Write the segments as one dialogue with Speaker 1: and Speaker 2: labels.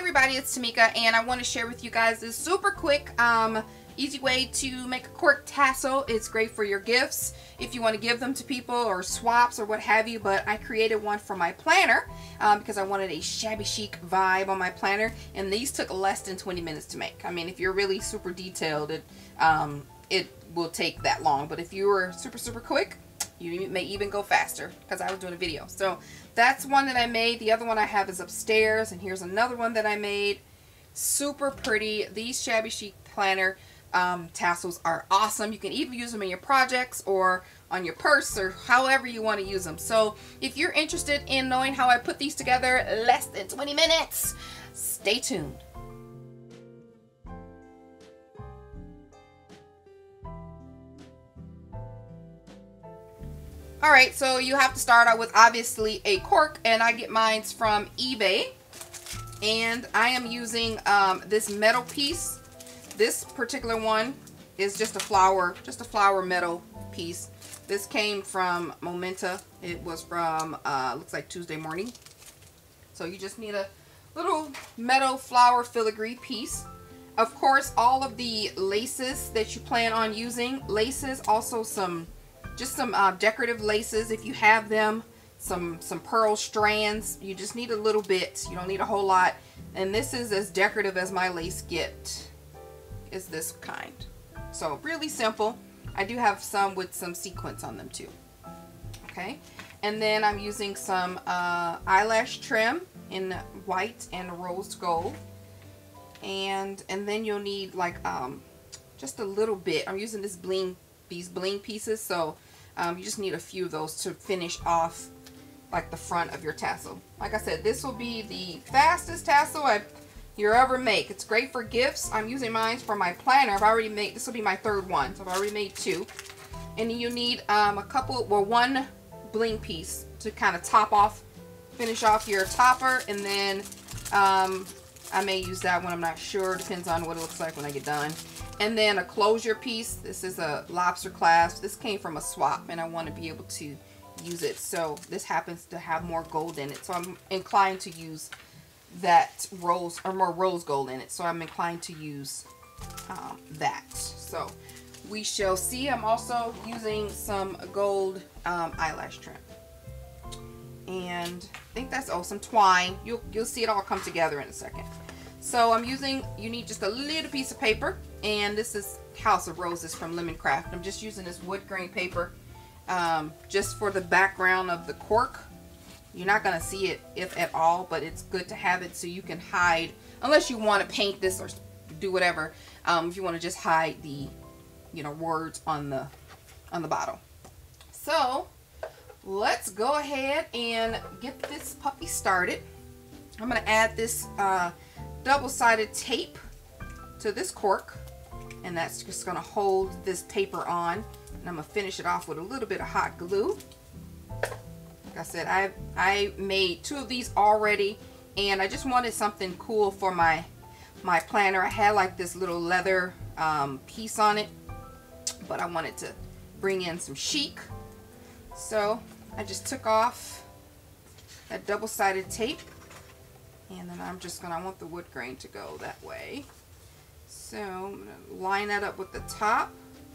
Speaker 1: everybody, it's Tamika, and I want to share with you guys this super quick, easy way to make a cork tassel. It's great for your gifts if you want to give them to people or swaps or what have you, but I created one for my planner because I wanted a shabby chic vibe on my planner, and these took less than 20 minutes to make. I mean, if you're really super detailed, it will take that long, but if you were super quick, you may even go faster because I was doing a video. So that's one that I made. The other one I have is upstairs, and here's another one that I made. Super pretty. These shabby chic planner tassels are awesome. You can even use them in your projects or on your purse or however you want to use them. So if you're interested in knowing how I put these together, less than 20 minutes, stay tuned. Alright, so you have to start out with obviously a cork, and I get mine from eBay. And I am using this metal piece. This particular one is just a flower metal piece. This came from Momenta. It was from looks like Tuesday Morning. So you just need a little metal flower filigree piece. Of course, all of the laces that you plan on using, laces, also some decorative laces if you have them, some pearl strands. You just need a little bit, you don't need a whole lot. And this is as decorative as my lace get, is this kind. So really simple. I do have some with some sequins on them too. Okay, and then I'm using some eyelash trim in white and rose gold, and then you'll need like just a little bit. I'm using these bling pieces, so you just need a few of those to finish off like the front of your tassel. Like I said, this will be the fastest tassel you ever make. It's great for gifts. I'm using mine for my planner. I've already made, this will be my third one, so I've already made two. And you need one bling piece to kind of finish off your topper, and then I may use that one, I'm not sure, depends on what it looks like when I get done. And then a closure piece. This is a lobster clasp. This came from a swap, and I want to be able to use it. So this happens to have more gold in it, so I'm inclined to use that more rose gold in it. So I'm inclined to use that. So we shall see. I'm also using some gold eyelash trim, and I think that's some twine. You'll see it all come together in a second. So you need just a little piece of paper, and this is House of Roses from Lemoncraft. I'm just using this wood grain paper just for the background of the cork. You're not going to see it if at all, but it's good to have it so you can hide, unless you want to paint this or do whatever, if you want to just hide the words on the bottle. So let's go ahead and get this puppy started. I'm going to add this double-sided tape to this cork, and that's just going to hold this paper on, and I'm going to finish it off with a little bit of hot glue. Like I said, I made two of these already, and I just wanted something cool for my planner. I had like this little leather piece on it, but I wanted to bring in some chic, so I just took off that double-sided tape. And then I want the wood grain to go that way. So I'm going to line that up with the top.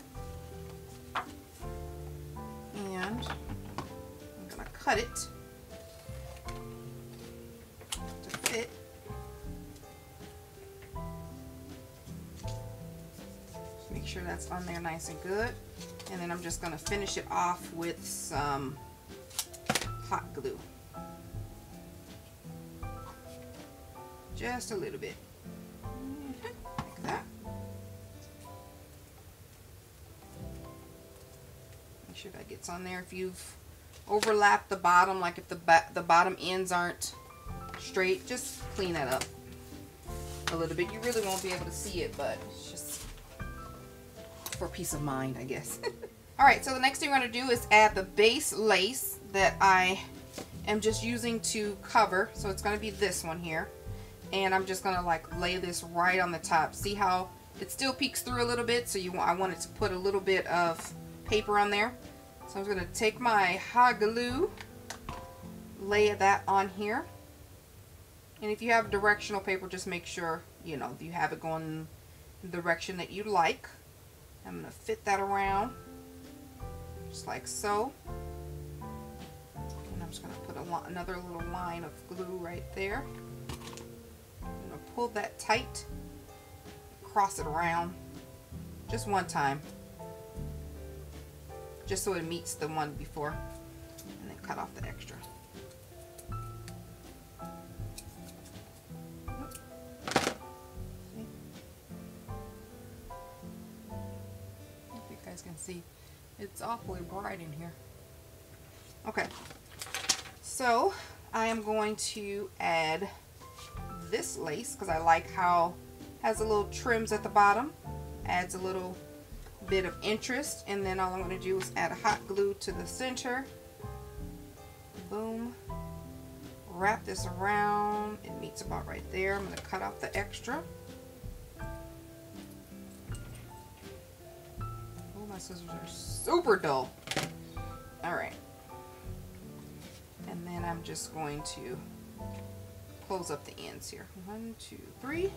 Speaker 1: And I'm going to cut it to fit. Just make sure that's on there nice and good. And then I'm just going to finish it off with some hot glue. Just a little bit, like that. Make sure that gets on there. If you've overlapped the bottom, like if the bottom ends aren't straight, just clean that up a little bit. You really won't be able to see it, but it's just for peace of mind, I guess. Alright, so the next thing we're going to do is add the base lace that I am just using to cover. So it's going to be this one here. And I'm just going to like lay this right on the top. See how it still peeks through a little bit? So I wanted to put a little bit of paper on there. So I'm going to take my hot glue, lay that on here. And if you have directional paper, just make sure, you know, you have it going in the direction that you like. I'm going to fit that around, just like so. And I'm just going to put another little line of glue right there. I'm going to pull that tight, cross it around just one time, just so it meets the one before, and then cut off the extra. Can see it's awfully bright in here. Okay, so I am going to add this lace because I like how it has a little trims at the bottom, adds a little bit of interest, and then all I'm going to do is add a hot glue to the center. Boom, wrap this around. It meets about right there. I'm going to cut off the extra. My scissors are super dull. Alright. And then I'm just going to close up the ends here. 1, 2, 3.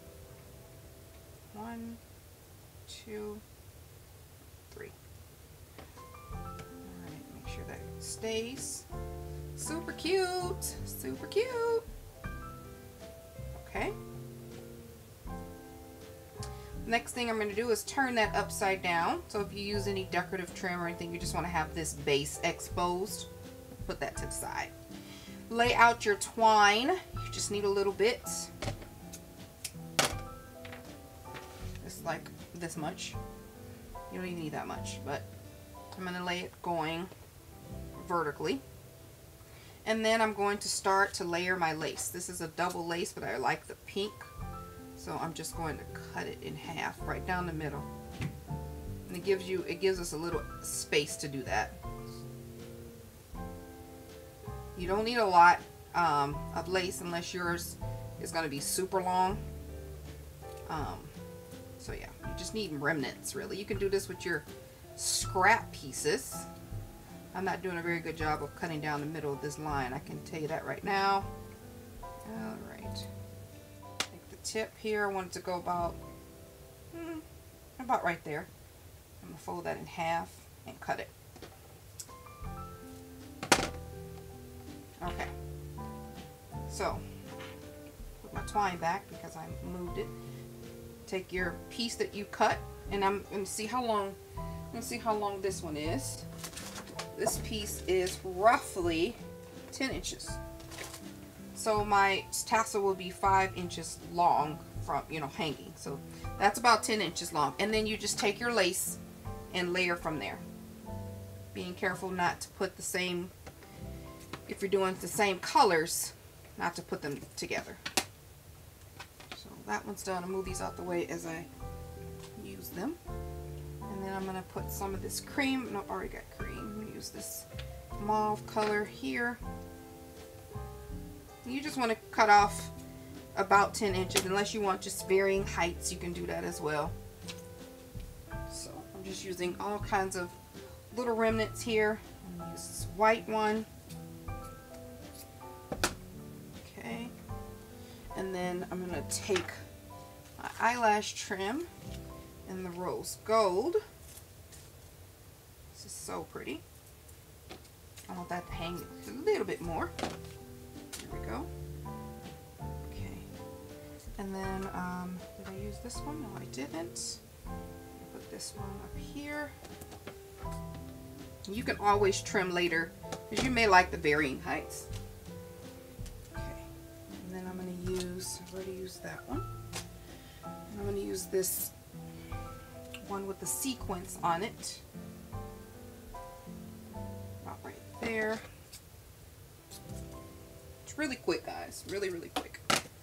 Speaker 1: 1, 2, 3. Alright, make sure that stays. Super cute. Super cute. Okay. Next thing I'm going to do is turn that upside down. So if you use any decorative trim or anything, you just want to have this base exposed. Put that to the side. Lay out your twine. You just need a little bit. Just like this much. You don't even need that much, but I'm going to lay it going vertically. And then I'm going to start to layer my lace. This is a double lace, but I like the pink. So I'm just going to cut it in half right down the middle. And it gives us a little space to do that. You don't need a lot of lace unless yours is going to be super long. So yeah, you just need remnants really. You can do this with your scrap pieces. I'm not doing a very good job of cutting down the middle of this line, I can tell you that right now. Alright. Tip here, I want it to go about right there. I'm going to fold that in half and cut it. Okay, so put my twine back because I moved it. Take your piece that you cut, and I'm going to see how long. Let's see how long this one is. This piece is roughly 10 inches. So my tassel will be 5 inches long from, you know, hanging. So that's about 10 inches long. And then you just take your lace and layer from there. Being careful not to put the same, if you're doing the same colors, not to put them together. So that one's done. I'll move these out the way as I use them. And then I'm going to put some of this cream. No, I already got cream. I'm going to use this mauve color here. You just want to cut off about 10 inches. Unless you want just varying heights, you can do that as well. So I'm just using all kinds of little remnants here. I'm going to use this white one. Okay. And then I'm going to take my eyelash trim in the rose gold. This is so pretty. I want that to hang a little bit more. There we go. Okay. And then, did I use this one? No, I didn't. Put this one up here. You can always trim later, because you may like the varying heights. Okay. And then I'm going to use, I've already used that one. And I'm going to use this one with the sequins on it. About right there. It's really quick, guys. Really, really quick.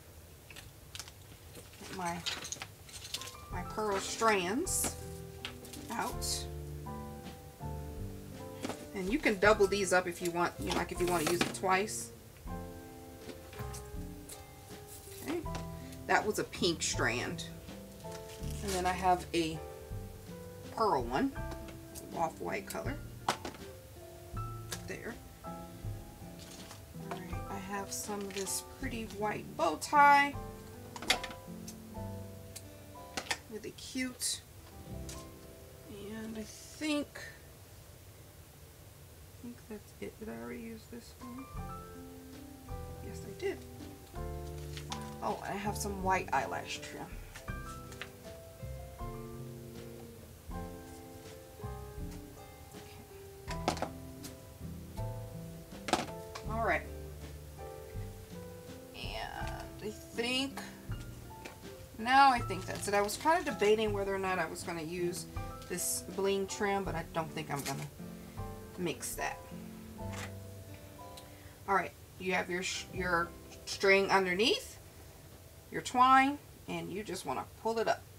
Speaker 1: Get my pearl strands out. And you can double these up if you want, you know, like if you want to use it twice. Okay. That was a pink strand. And then I have a pearl one, off-white color. There. Alright, I have some of this pretty white bow tie. Really cute. And I think that's it. Did I already use this one? Yes, I did. Oh, I have some white eyelash trim. Okay. All right. And I think that's it. I was kind of debating whether or not I was going to use this bling trim, but I don't think I'm going to mix that. All right, you have your string underneath, your twine, and you just want to pull it up.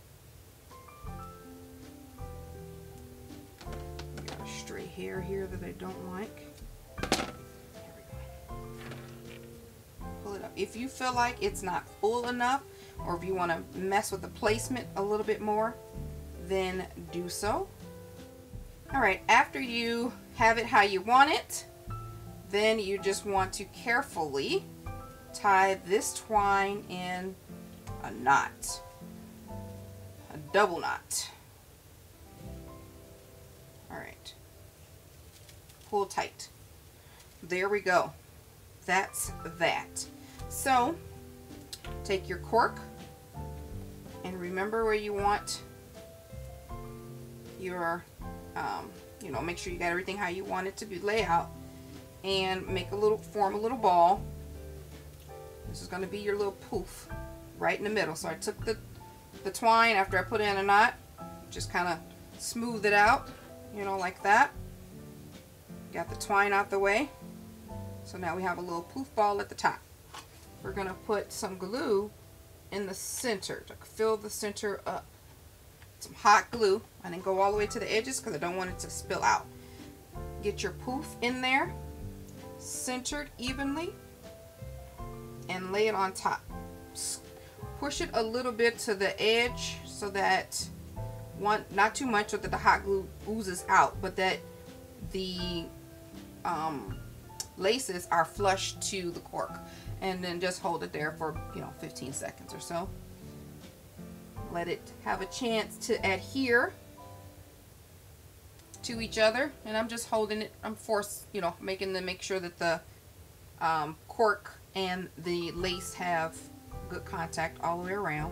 Speaker 1: You got a stray hair here that I don't like. There we go. Pull it up. If you feel like it's not full enough, or if you want to mess with the placement a little bit more, then do so. All right, after you have it how you want it, then you just want to carefully tie this twine in a knot, a double knot. All right, pull tight. There we go. That's that. So take your cork and remember where you want your, you know, make sure you got everything how you want it to be laid out, and make form a little ball. This is going to be your little poof right in the middle. So I took the twine after I put it in a knot, just kind of smooth it out, you know, like that. Got the twine out the way. So now we have a little poof ball at the top. We're going to put some glue in the center to fill the center up. Some hot glue, and then go all the way to the edges because I don't want it to spill out. Get your poof in there, centered evenly, and lay it on top. Push it a little bit to the edge so that not too much so that the hot glue oozes out, but that the laces are flush to the cork. And then just hold it there for, you know, 15 seconds or so. Let it have a chance to adhere to each other, and I'm just holding it. I'm make sure that the cork and the lace have good contact all the way around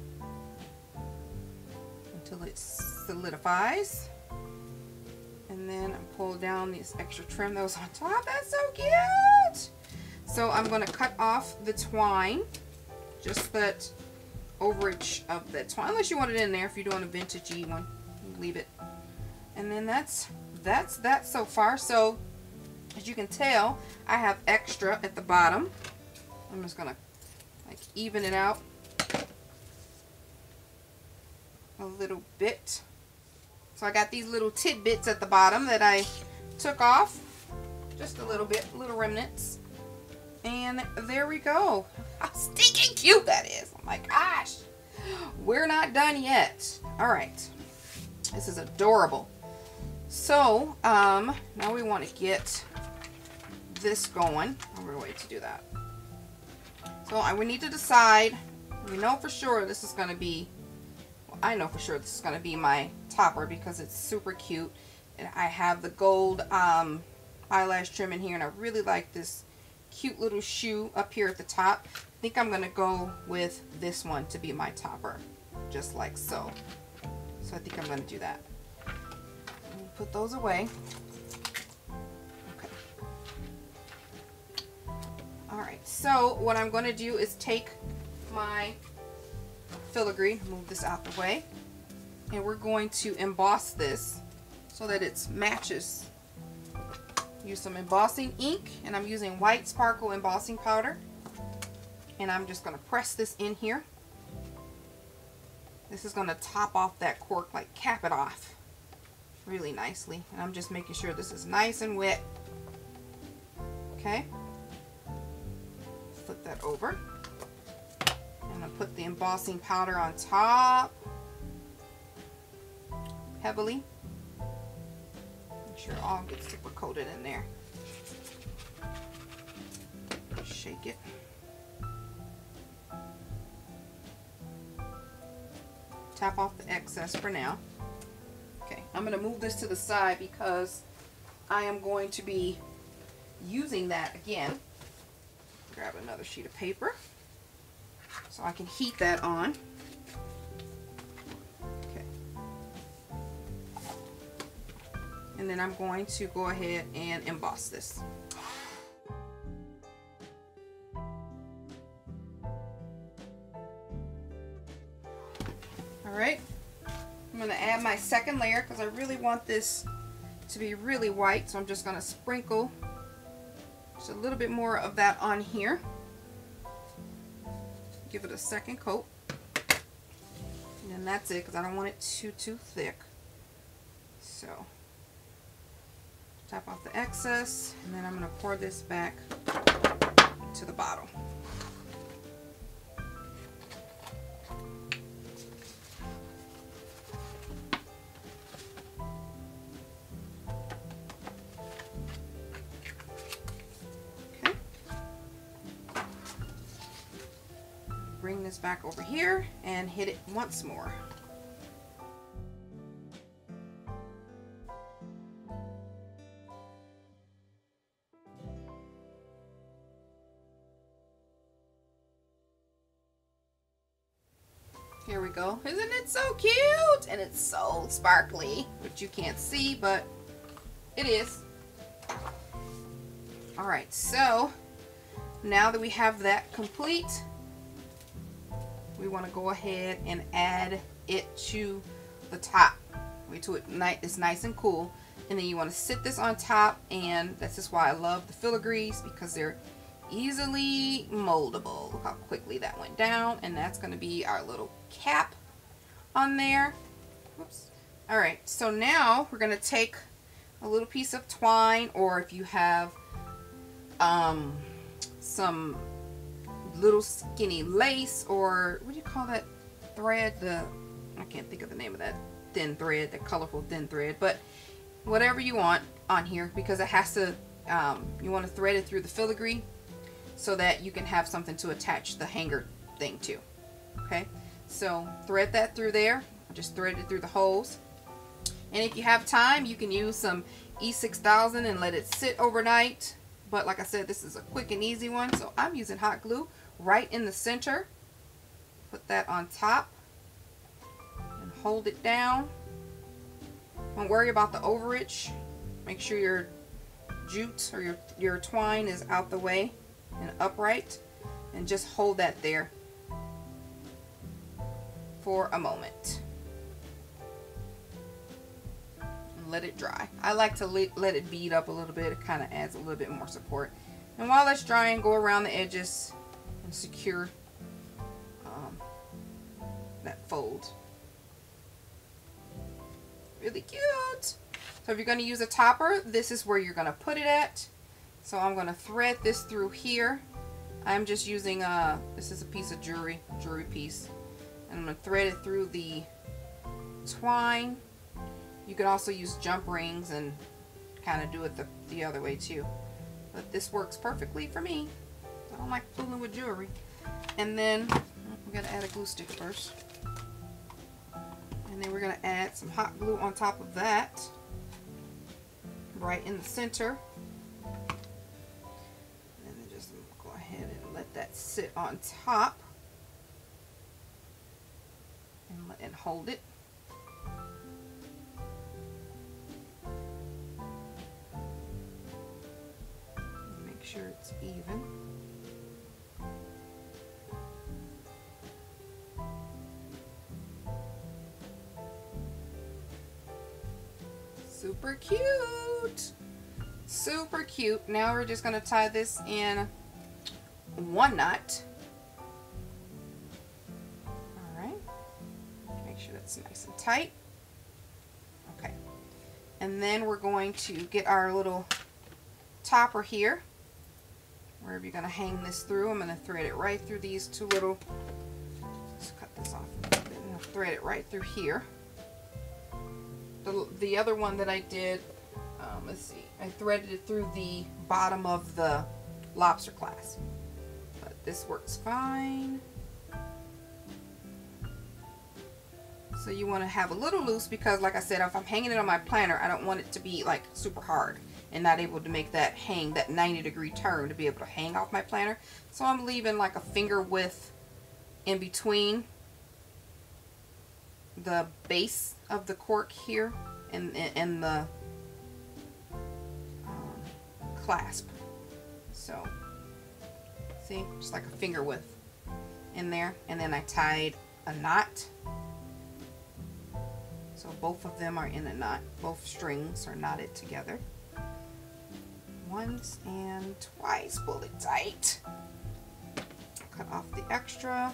Speaker 1: until it solidifies. And then I pull down this extra trim that was on top. That's so cute. So I'm going to cut off the twine, just that overage of the twine, unless you want it in there. If you're doing a vintagey one, leave it. And then that's that so far. So as you can tell, I have extra at the bottom. I'm just gonna like even it out a little bit. So I got these little tidbits at the bottom that I took off, just a little bit, little remnants. And there we go. How stinking cute that is. Oh my gosh. We're not done yet. All right. This is adorable. So, now we want to get this going. I'm going to wait to do that. So, we need to decide. We know for sure this is going to be, well, I know for sure this is going to be my topper because it's super cute. And I have the gold eyelash trim in here, and I really like this cute little shoe up here at the top. I think I'm going to go with this one to be my topper, just like so. So I think I'm going to do that. Put those away. Okay. Alright, so what I'm going to do is take my filigree, move this out the way, and we're going to emboss this so that it matches. Use some embossing ink, and I'm using white sparkle embossing powder, and I'm just going to press this in here. This is going to top off that cork, like cap it off really nicely, and I'm just making sure this is nice and wet. Okay, flip that over. I'm going to put the embossing powder on top heavily. Make sure it all gets super coated in there. Shake it. Tap off the excess for now. Okay, I'm going to move this to the side because I am going to be using that again. Grab another sheet of paper so I can heat that on. Okay. And then I'm going to go ahead and emboss this. Alright, I'm going to add my second layer because I really want this to be really white, so I'm just going to sprinkle just a little bit more of that on here. Give it a second coat. And then that's it because I don't want it too thick. So, tap off the excess, and then I'm going to pour this back to the bottle. Bring this back over here and hit it once more. Here we go. Isn't it so cute? And it's so sparkly, which you can't see, but it is. All right, so now that we have that complete, we want to go ahead and add it to the top. Wait till it's nice and cool. And then you want to sit this on top, and this is why I love the filigrees, because they're easily moldable. Look how quickly that went down, and that's going to be our little cap on there. Whoops. Alright, so now we're going to take a little piece of twine, or if you have some little skinny lace, or what do you call that thread? I can't think of the name of that thin thread, that colorful thin thread, but whatever you want on here, because it has to, you want to thread it through the filigree so that you can have something to attach the hanger thing to. Okay, so thread that through there. Just thread it through the holes, and if you have time, you can use some E6000 and let it sit overnight, but like I said, this is a quick and easy one, so I'm using hot glue right in the center. Put that on top and hold it down. Don't worry about the overage. Make sure your jute or your twine is out the way and upright, and just hold that there for a moment and let it dry. I like to let it bead up a little bit. It kind of adds a little bit more support. And while that's drying, go around the edges and secure that fold. Really cute. So if you're going to use a topper, this is where you're going to put it at. So I'm going to thread this through here. I'm just using this is a piece of jewelry piece, and I'm going to thread it through the twine. You can also use jump rings and kind of do it the other way too, but this works perfectly for me. I don't like fooling with jewelry. And then we're going to add a glue stick first, and then we're going to add some hot glue on top of that, right in the center. And then just go ahead and let that sit on top and hold it. Make sure it's even. Super cute. Super cute. Now we're just going to tie this in one knot. Alright. Make sure that's nice and tight. Okay. And then we're going to get our little topper here. Wherever you're going to hang this through, I'm going to thread it right through these two little, let's cut this off a little bit, and I'll thread it right through here. The other one that I did, let's see, I threaded it through the bottom of the lobster clasp. But this works fine. So you want to have a little loose because, like I said, if I'm hanging it on my planner, I don't want it to be like super hard and not able to make that hang, that 90-degree turn to be able to hang off my planner. So I'm leaving like a finger width in between the base of the cork here and the clasp. So see, just like a finger width in there, and then I tied a knot. So both of them are in a knot. Both strings are knotted together. Once and twice, pull it tight. Cut off the extra.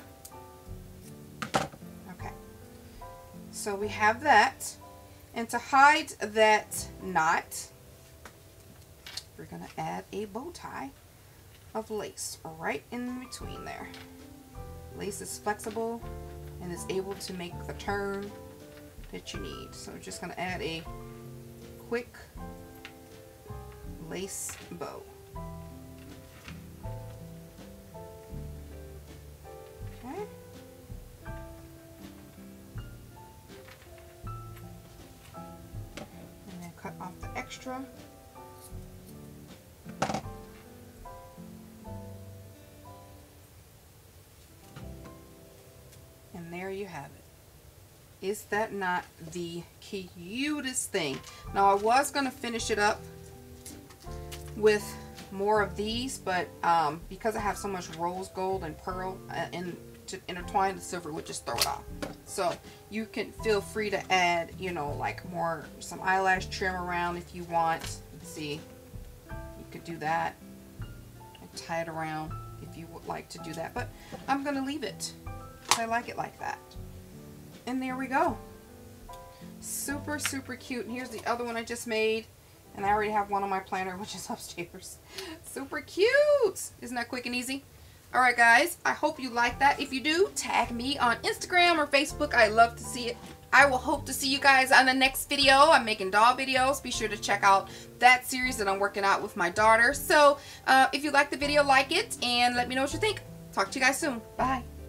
Speaker 1: Okay. So we have that. And to hide that knot, we're going to add a bow tie of lace right in between there. Lace is flexible and is able to make the turn that you need. So we're just going to add a quick lace bow. Okay. And then cut off the extra. And there you have it. Is that not the cutest thing? Now I was going to finish it up with more of these, but because I have so much rose gold and pearl to intertwine, the silver would just throw it off. So you can feel free to add, you know, like some eyelash trim around if you want. Let's see, you could do that and tie it around if you would like to do that, but I'm going to leave it. I like it like that. And there we go. Super, super cute. And here's the other one I just made. And I already have one on my planner, which is upstairs. Super cute. Isn't that quick and easy? Alright guys, I hope you like that. If you do, tag me on Instagram or Facebook. I love to see it. I will hope to see you guys on the next video. I'm making doll videos. Be sure to check out that series that I'm working out with my daughter. So if you like the video, like it and let me know what you think. Talk to you guys soon. Bye.